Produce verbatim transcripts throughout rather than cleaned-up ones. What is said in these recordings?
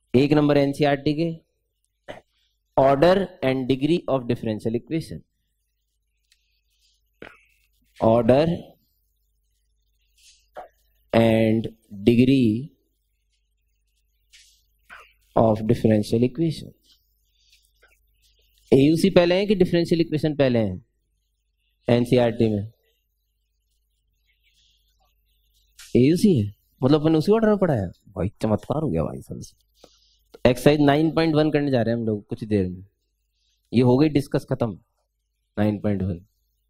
एक number NCERT के order and degree of differential equation, order and degree of differential equation. एयूसी पहले है कि डिफरेंशियल इक्वेशन पहले है एनसीईआरटी में? एयूसी है, मतलब अपन उसी ऑर्डर में पढ़ाया। भाई चमत्कार हो गया भाई सब। तो एक्सरसाइज नाइन पॉइंट वन करने जा रहे हैं हम लोग कुछ देर में। ये हो गई डिस्कस खत्म नाइन पॉइंट वन।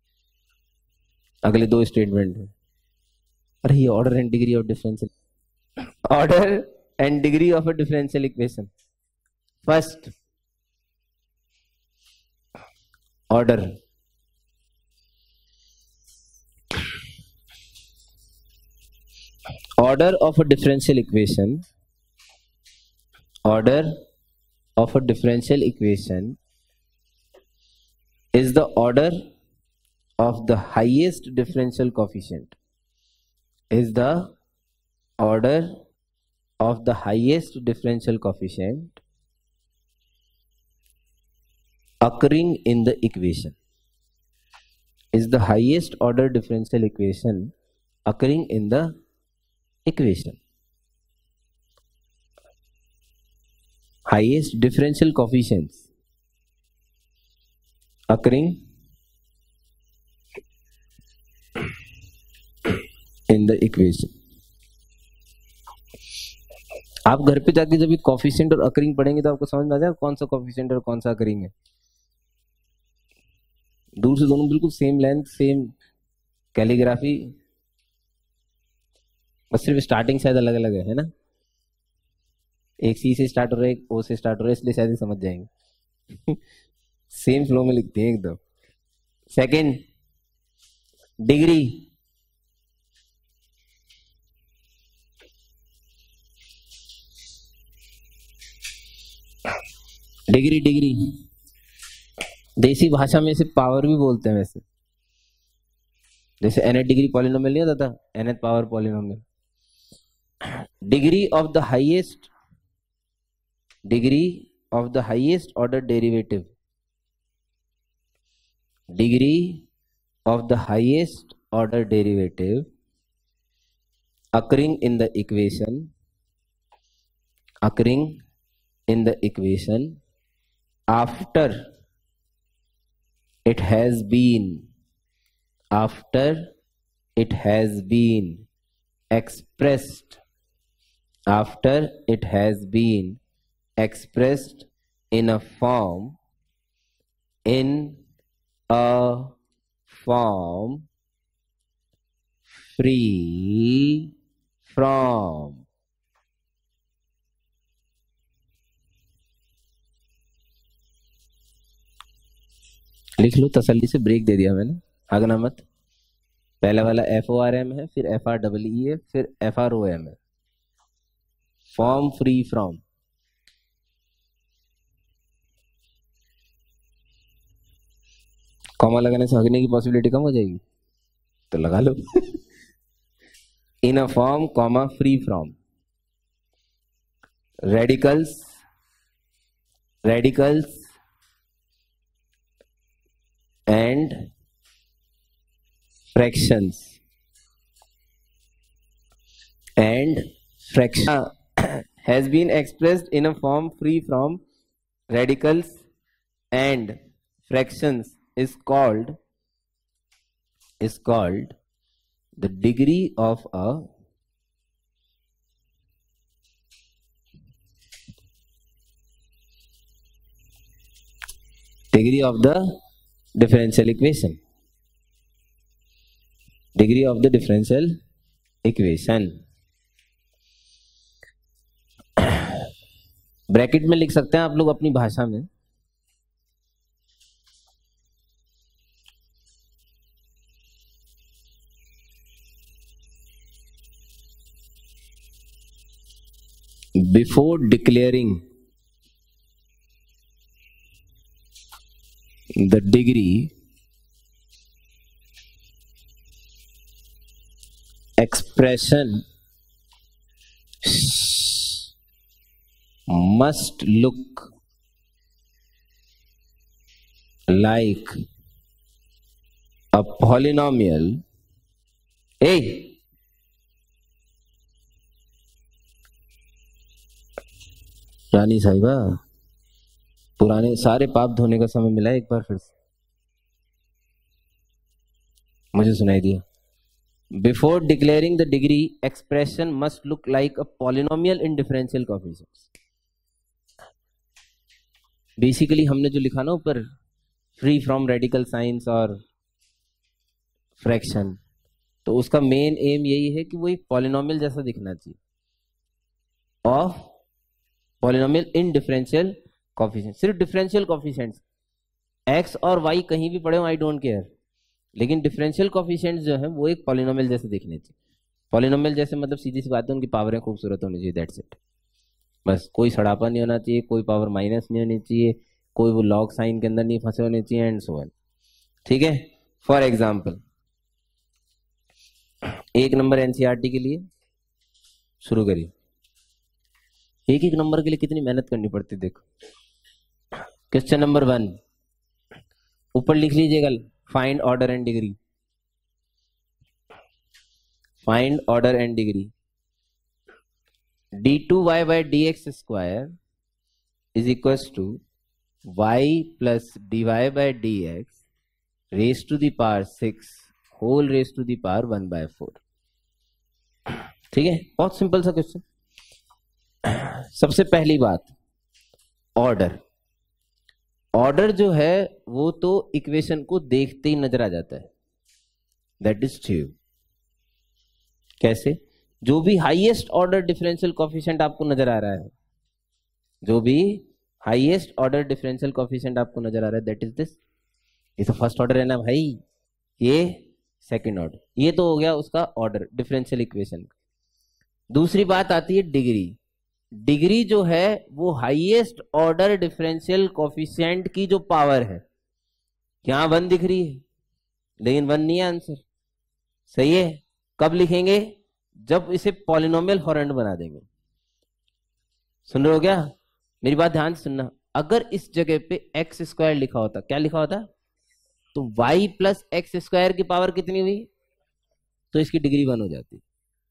अगले दो स्टेटमेंट में, अरे ये order and degree of differential, order and degree of a differential equation. First order, order of a differential equation, order of a differential equation is the order of the highest differential coefficient, is the order of the highest differential coefficient occurring in the equation, is the highest order differential equation occurring in the equation, highest differential coefficients occurring in the equation। आप घर पे जाके जब ये coefficient और occurring पढ़ेंगे तो आपको समझ में आ जाएगा कौन सा कोफिशिएंट और कौन सा अकरिंग है। दूर से दोनों बिल्कुल सेम लेंथ, सेम कैलीग्राफी, बस सिर्फ स्टार्टिंग शायद अलग अलग है, है ना? एक सी से स्टार्ट हो रहा है, एक ओ से स्टार्ट हो रहा है, इसलिए शायद समझ जाएंगे। सेम फ्लो में लिखते हैं एकदम। सेकंड डिग्री, डिग्री डिग्री देसी भाषा में इसे पावर भी बोलते हैं वैसे। जैसे एनएथ डिग्री पॉलिनोमियल नहीं होता था, nth power polynomial. Degree of the highest, degree of the highest order derivative, degree of the highest order derivative occurring in the equation, occurring in the equation after it has been, after it has been expressed, after it has been expressed in a form, in a form free from, लिख लो, तसल्ली से break दे दिया मैंने, भागना मत। पहला वाला F O R M है, फिर एफ आर डबल ई है, फिर एफ आर ओ एम है। फॉर्म फ्री फ्रॉम, कॉमा लगाने से हगने की पॉसिबिलिटी कम हो जाएगी, तो लगा लो। In a form comma free from radicals, radicals and fractions, and fraction has been expressed in a form free from radicals and fractions is called, is called the degree of a degree of the differential equation, degree of the differential equation। Bracket में लिख सकते हैं आप लोग अपनी भाषा में, before declaring the degree, expression must look like a polynomial. ए रानी साहिबा, पुराने सारे पाप धोने का समय मिला एक बार फिर से, मुझे सुनाई दिया। Before declaring the degree expression must look like a polynomial in differential coefficients. Basically हमने जो लिखा ना ऊपर, फ्री फ्रॉम रेडिकल साइंस और फ्रैक्शन, तो उसका मेन एम यही है कि वो एक पॉलिनोमियल जैसा दिखना चाहिए, of polynomial in differential coefficient. सिर्फ डिफरेंशियल कोएफिशिएंट्स, एक्स और वाई कहीं भी पढ़े हो आई डोंट केयर, लेकिन डिफरेंशियल कोएफिशिएंट्स जो है वो एक पॉलिनोमियल जैसे दिखने चाहिए। पॉलिनोमियल जैसे मतलब सीधी सी बात है, उनकी पावरें खूबसूरत होनी चाहिए, दैट्स इट। बस कोई सड़ापा नहीं होना चाहिए, कोई पावर माइनस नहीं होनी चाहिए, कोई वो लॉग साइन के अंदर नहीं फंसे होने चाहिए, एंड सो ऑन। ठीक है, फॉर एग्जाम्पल एक नंबर एनसीईआरटी के लिए शुरू करिए। एक एक नंबर के लिए कितनी मेहनत करनी पड़ती, देखो। क्वेश्चन नंबर वन, ऊपर लिख लीजिएगा, find order and degree. Find order and degree. D two Y by D X square is equal to Y plus D Y by D X raise to the power six whole raise to the power one by four. ठीक है, बहुत simple सा question. सबसे पहली बात, order. Order जो है वो तो इक्वेशन को देखते ही नजर आ जाता है, दैट इज ट्रू। कैसे? जो भी हाईएस्ट ऑर्डर डिफरेंशियल कोएफिशिएंट आपको नजर आ रहा है, जो भी हाईएस्ट ऑर्डर डिफरेंशियल कोएफिशिएंट आपको नजर आ रहा है, दैट इज दिस। ये तो फर्स्ट ऑर्डर है ना भाई, ये सेकंड ऑर्डर, ये तो हो गया उसका ऑर्डर डिफरेंशियल इक्वेशन। दूसरी बात आती है डिग्री। डिग्री जो है वो हाईएस्ट ऑर्डर डिफरेंशियल कोएफिशिएंट की जो पावर है, यहां वन दिख रही है लेकिन वन नहीं है आंसर। सही है, कब लिखेंगे? जब इसे पॉलिनोमियल हॉरेंड बना देंगे। सुन रहे हो क्या? मेरी बात ध्यान से सुनना। अगर इस जगह पे एक्स स्क्वायर लिखा होता, क्या लिखा होता? तो वाई प्लस एक्स स्क्वायर की पावर कितनी हुई? तो इसकी डिग्री वन हो जाती।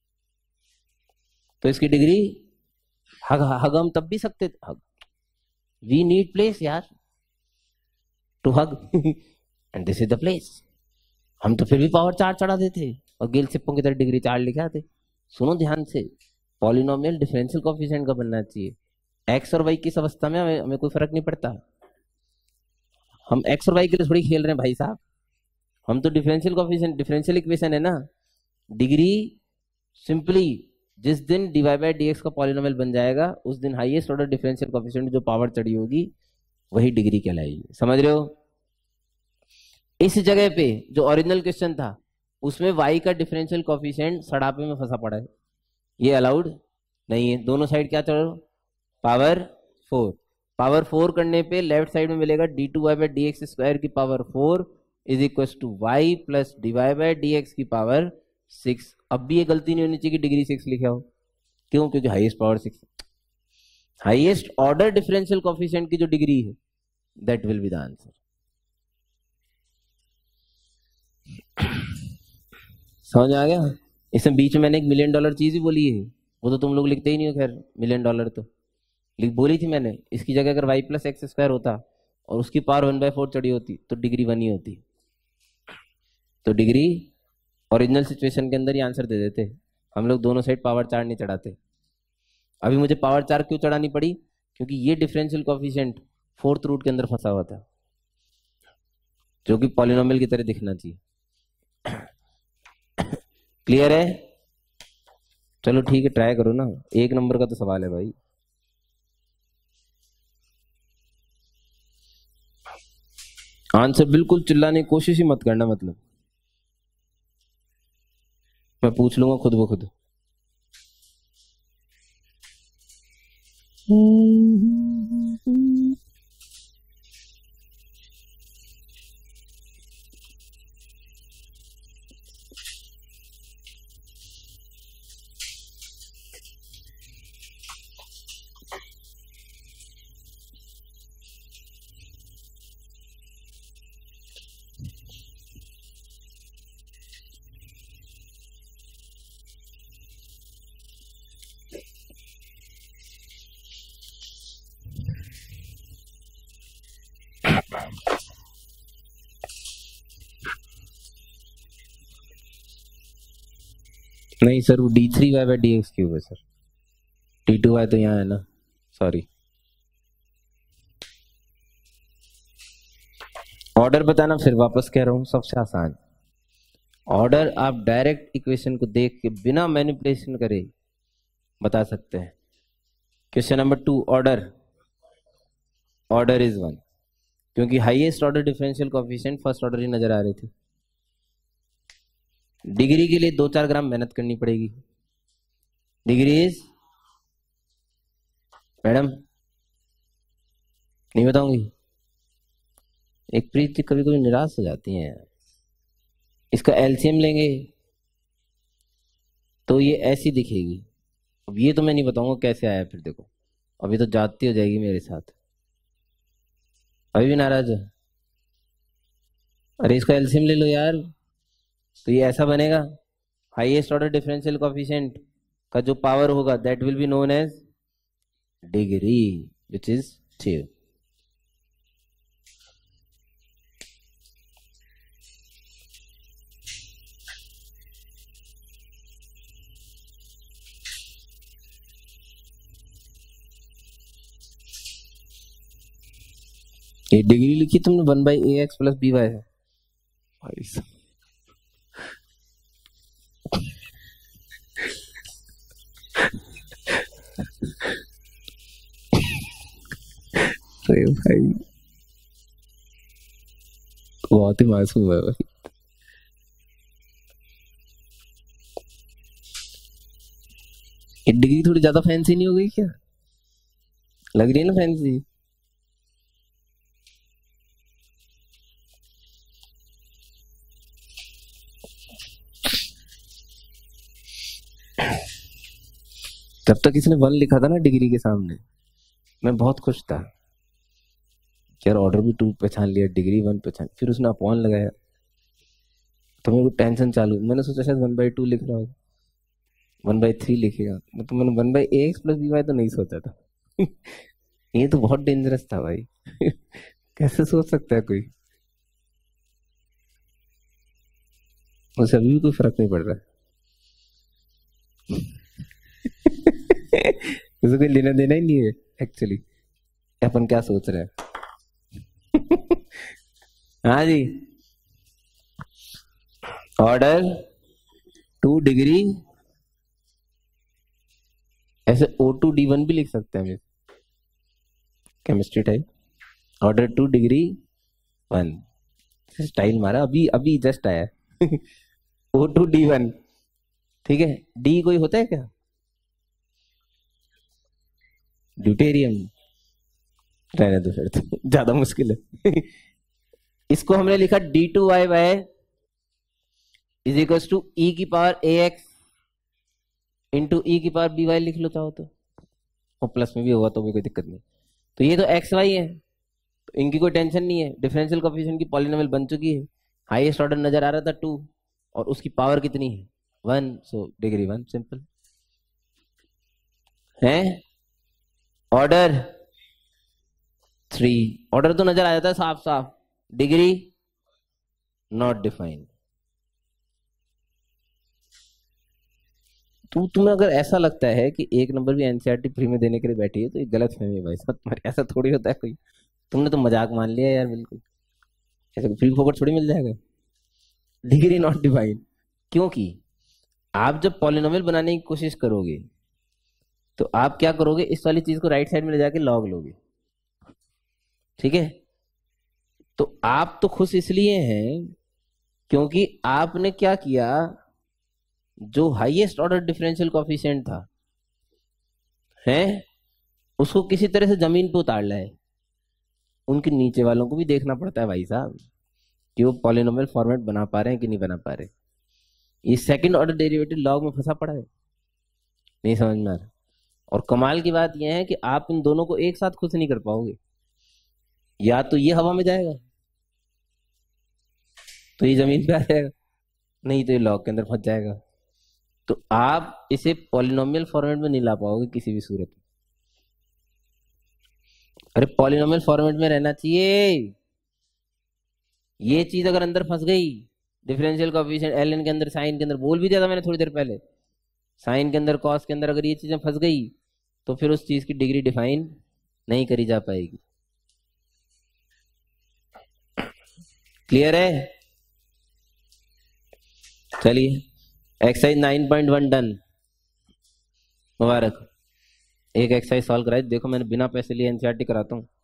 तो इसकी डिग्री हग हग हम तब भी सकते थे, हग वी नीड प्लेस यार to hug and this is the place. हम तो फिर भी पावर चार चढ़ा देते और गेल सिप्पों की तरह डिग्री चार लिखे आते। सुनो ध्यान से, पॉलिनोमियल डिफरेंशियल कोएफिशिएंट का बनना चाहिए। एक्स और वाई किस अवस्था में हमें, हमें कोई फर्क नहीं पड़ता। हम एक्स और वाई के लिए थोड़ी खेल रहे हैं भाई साहब, हम तो डिफरेंशियल कोएफिशिएंट, डिफरेंशियल इक्वेशन है ना। डिग्री सिंपली जिस दिन D Y by D X का पॉलिनोमियल बन जाएगा, उस दिन हाईएस्ट ऑर्डर डिफरेंशियल कोएफिशिएंट जो पावर चढ़ी होगी वही डिग्री कहलाएगी। समझ रहे हो? इस जगह पे जो ओरिजिनल क्वेश्चन था उसमें y का डिफरेंशियल कोएफिशिएंट सड़ापे में फंसा पड़ा है, ये अलाउड नहीं है। दोनों साइड क्या चढ़ो? Power four. पावर फोर करने पे लेफ्ट साइड में मिलेगा D two Y by D X square की power four is equal to Y plus D Y by D X की पावर सिक्स। अब भी ये गलती नहीं होनी चाहिए कि डिग्री सिक्स लिखा हो। क्यों? क्योंकि highest power six, highest order differential coefficient की जो डिग्री है that will be the answer. समझ आ गया? इसमें बीच में मैंने एक मिलियन डॉलर चीज ही बोली है, वो तो तुम लोग लिखते ही नहीं हो। खैर मिलियन डॉलर तो लिख बोली थी मैंने, इसकी जगह अगर वाई प्लस एक्स स्क्वायर होता और उसकी पावर वन बाय फोर चढ़ी होती तो डिग्री वन ही होती। तो डिग्री ओरिजिनल सिचुएशन के अंदर ही आंसर दे देते। हम लोग दोनों साइड पावर चार नहीं चढ़ाते। अभी मुझे पावर चार क्यों चढ़ानी पड़ी? क्योंकि ये डिफरेंशियल कोएफिशिएंट फोर्थ रूट के अंदर फंसा हुआ था, जो कि पॉलिनोमियल की तरह दिखना चाहिए। क्लियर है? चलो ठीक है, ट्राई करो ना। एक नंबर का तो सवाल है भाई। आंसर बिल्कुल चिल्लाने की कोशिश ही मत करना, मतलब मैं पूछ लूंगा खुद ब खुद। नहीं सर, वो D three Y by D X cube है सर, टी टू वाई तो यहाँ है ना, सॉरी। ऑर्डर बताना, फिर वापस कह रहा हूं, सबसे आसान ऑर्डर आप डायरेक्ट इक्वेशन को देख के बिना मैनिपुलेशन करे बता सकते हैं। Question number two, order order is one, क्योंकि highest order differential coefficient first order ही नजर आ रहे थे। डिग्री के लिए दो चार ग्राम मेहनत करनी पड़ेगी। डिग्री इज, मैडम नहीं बताऊंगी, एक प्रीति कभी कभी निराश हो जाती हैं। इसका एलसीएम लेंगे तो ये ऐसी दिखेगी। अब ये तो मैं नहीं बताऊंगा कैसे आया, फिर देखो अभी तो जाती हो जाएगी मेरे साथ, अभी भी नाराज है। अरे इसका एलसीएम ले लो यार, तो ये ऐसा बनेगा, हाईएस्ट ऑर्डर डिफरेंशियल कोएफिशिएंट का जो पावर होगा that will be known as degree, which is two. ये डिग्री लिखी तुमने one by A X plus B Y है। अरे भाई बहुत ही मासूम है भाई। ये डिग्री थोड़ी ज्यादा फैंसी नहीं हो गई क्या? लग रही है ना फैंसी। जब तक इसने वन लिखा था ना डिग्री के सामने, मैं बहुत खुश था यार, ऑर्डर भी टू पहचान लिया, डिग्री वन पहचान, फिर उसने अपॉन लगाया तो मेरे को टेंशन चालू। मैंने सोचा शायद वन बाई टू लिख रहा होगा, वन बाई थ्री लिखेगा, तो मैंने one by A X plus B Y तो नहीं सोचा था। ये तो बहुत डेंजरस था भाई। कैसे सोच सकता है कोई? उसे अभी भी कोई फर्क नहीं पड़ रहा है। उसे कोई लेना देना ही नहीं है एक्चुअली, अपन क्या सोच रहे हैं। हाँ जी, ऑर्डर टू डिग्री, ऐसे ओ टू डी वन भी लिख सकते हैं chemistry type, order two degree one, style मारा अभी अभी जस्ट आया। ओ टू डी वन, ठीक है। डी कोई होता है क्या? ड्यूटेरियम, रहने दो फिर, तो ज्यादा मुश्किल है। इसको हमने लिखा D two Y Y is equal to E की power A X into E की पावर बी वाई लिख लो चाहो तो, और प्लस में भी होगा तो भी कोई दिक्कत नहीं। तो ये तो एक्स वाई है, तो इनकी कोई टेंशन नहीं है, डिफरेंशियल कोएफिशिएंट की पॉलिनोमियल बन चुकी है, हाईएस्ट ऑर्डर नजर आ रहा था टू, और उसकी पावर कितनी है? One, so degree one, simple है। ऑर्डर थ्री, ऑर्डर तो नजर आ जाता है साफ साफ, डिग्री नॉट डिफाइंड। तो तुम्हें अगर ऐसा लगता है कि एक नंबर भी एनसीईआरटी फ्री में देने के लिए बैठी है तो ये गलत फहमी है भाई साहब तुम्हारी, ऐसा थोड़ी होता है कोई, तुमने तो मजाक मान लिया यार बिल्कुल, ऐसा फ्री फोकट थोड़ी मिल जाएगा। डिग्री नॉट डिफाइंड, क्योंकि आप जब पॉलिनोमियल बनाने की कोशिश करोगे तो आप क्या करोगे, इस वाली चीज को राइट साइड में ले जाके लॉग लोगे, ठीक है। तो आप तो खुश इसलिए हैं क्योंकि आपने क्या किया, जो हाईएस्ट ऑर्डर डिफरेंशियल कोएफिशिएंट था है उसको किसी तरह से जमीन पे उतार लाए। उनके नीचे वालों को भी देखना पड़ता है भाई साहब कि वो पॉलिनोमियल फॉर्मेट बना पा रहे हैं कि नहीं बना पा रहे। ये सेकंड ऑर्डर डेरिवेटिव लॉग में फंसा पड़ा है, नहीं समझ में आ रहा। और कमाल की बात यह है कि आप इन दोनों को एक साथ खुश नहीं कर पाओगे, या तो ये हवा में जाएगा तो ये जमीन पे आ जाएगा, नहीं तो ये लॉग के अंदर फंस जाएगा। तो आप इसे पॉलिनोमियल फॉर्मेट में नहीं ला पाओगे किसी भी सूरत में। अरे पॉलिनोमियल फॉर्मेट में रहना चाहिए, ये चीज अगर अंदर फंस गई, डिफरेंशियल कोएफिशिएंट एल एन के अंदर, साइन के अंदर, बोल भी दिया था मैंने थोड़ी देर पहले, साइन के अंदर कॉस के अंदर अगर ये चीजें फंस गई तो फिर उस चीज की डिग्री डिफाइन नहीं करी जा पाएगी। क्लियर है? चलिए exercise nine point one done. मुबारक, एक एक्सरसाइज सॉल्व कराई। देखो मैंने बिना पैसे लिए एनसीईआरटी कराता हूँ।